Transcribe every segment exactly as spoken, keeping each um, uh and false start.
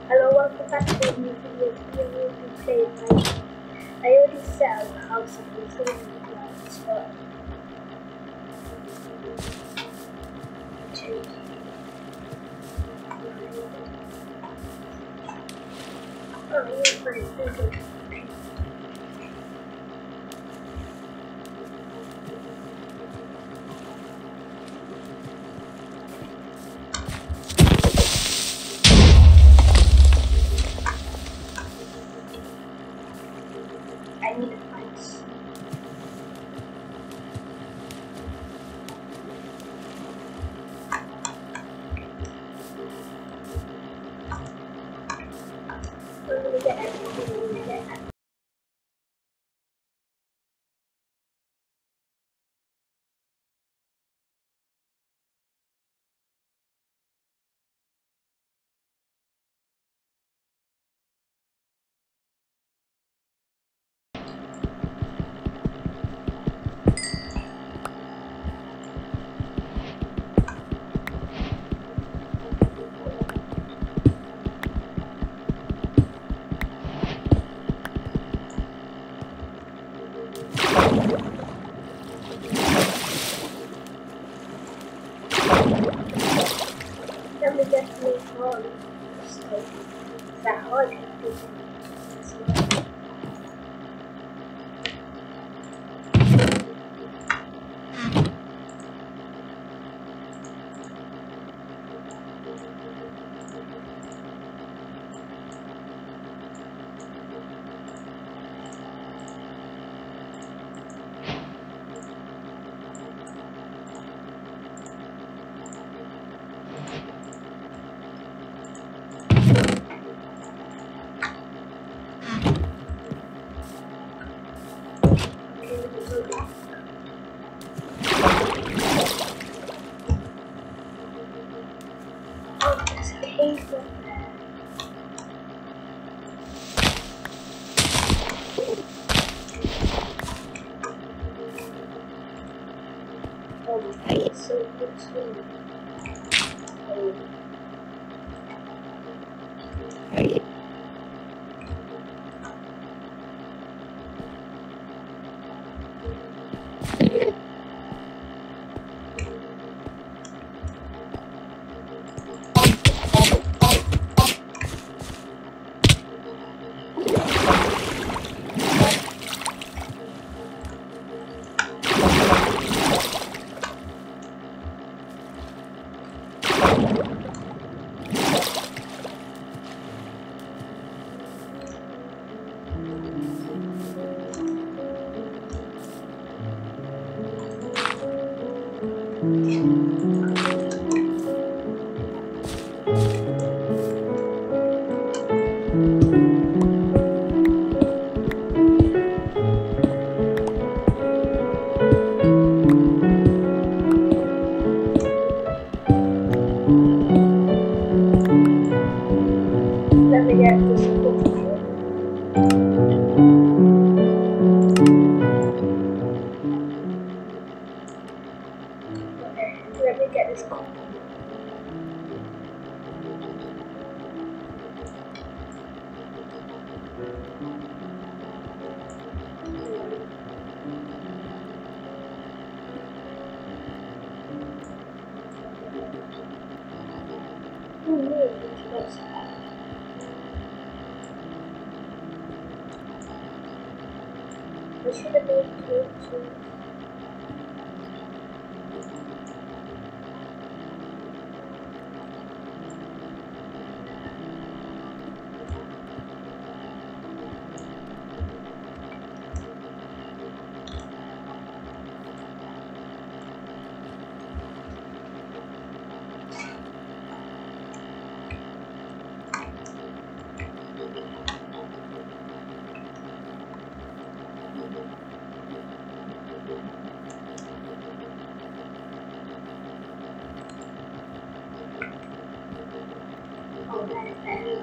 Hello, welcome back to a new video. Today we'll be playing Minecraft. I already set up a house and it's going to be like so. Oh, you're fine. Thank you. I need to find some. We're going to get everything we're going to get. Then we get to move on. So, that hard to do. Oh, it's so good too. Oh. Let me get this book. Okay, let me get this book. Who knew which was that? I should have made two too. Oh, that is better.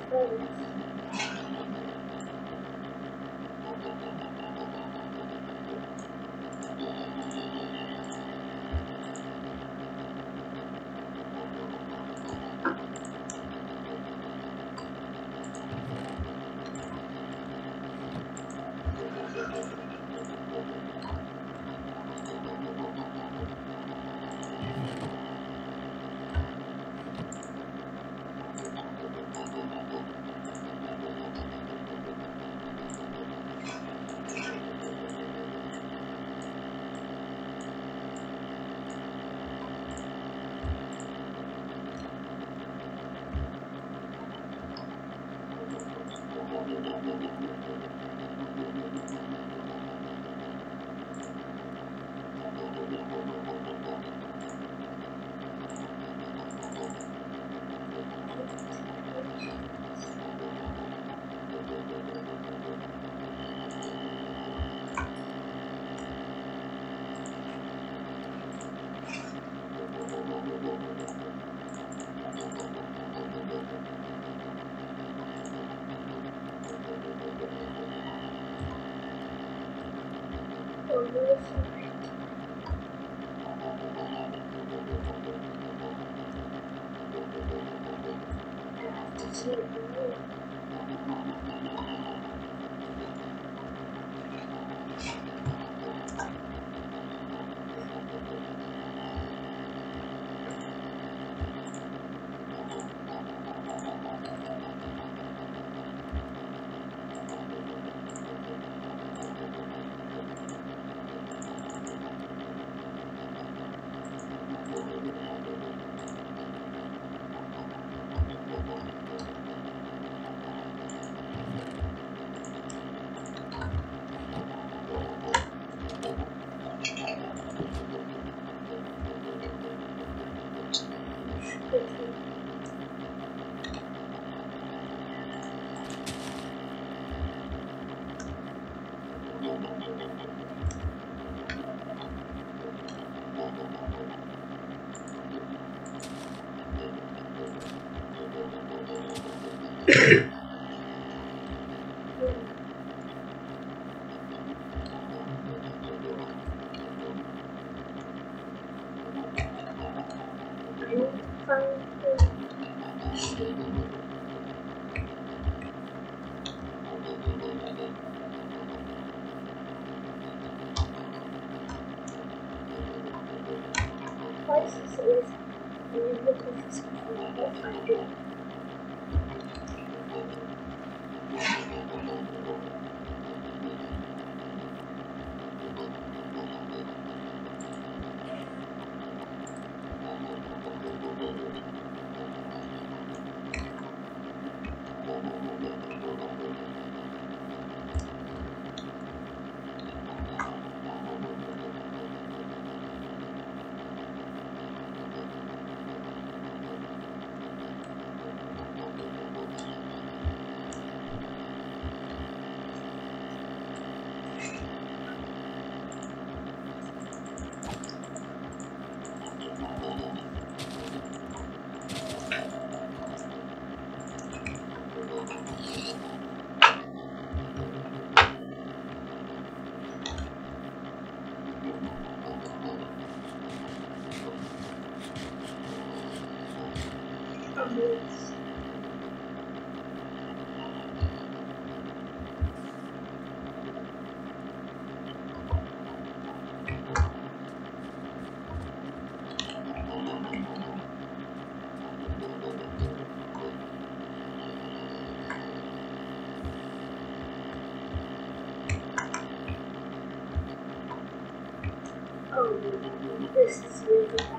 This is really bad.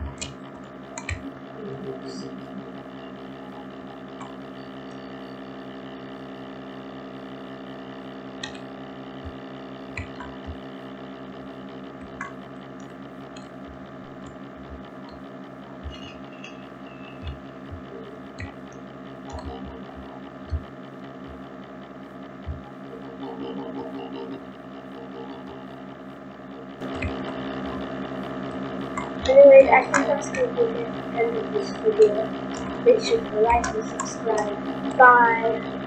Anyways, I think that's going to be the end of this video. Make sure to like and subscribe. Bye.